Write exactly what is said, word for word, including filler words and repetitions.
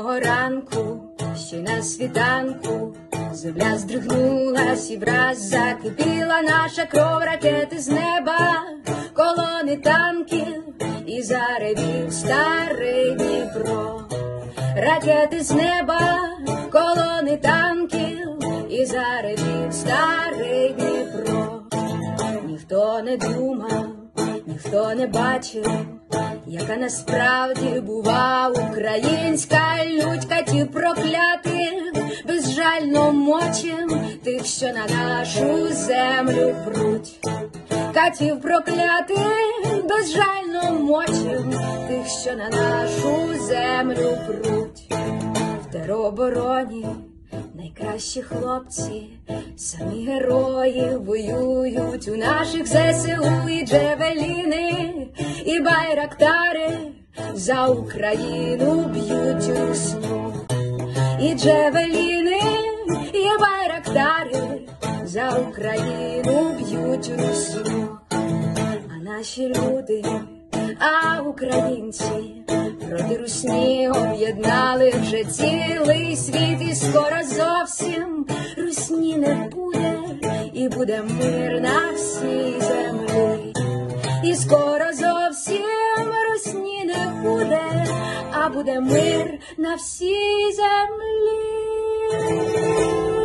Одного ранку, ще на світанку, земля здригнулась і враз закипіла наша кров, ракети з неба, колони танків і заревів старий Дніпро. Ракети з неба, колони танків і заревів старий Дніпро. Ніхто не думав, ніхто не бачив, яка насправді бува українська лють, катів проклятих, безжально мочим тих, що на нашу землю пруть. Катів проклятих, безжально мочим тих, що на нашу землю пруть. В теробороні найкращі хлопці, самі герої воюють у наших зе се у, і джевеліни, і байрактари за Україну б'ють русну. І джевеліни, і байрактари за Україну б'ють русну. А наші люди, а українці проти русні об'єднали вже цілий світ, і скоро зовсім русні не буде, і буде мир на всій землі. І скоро зовсім русні не буде, а буде мир на всій землі.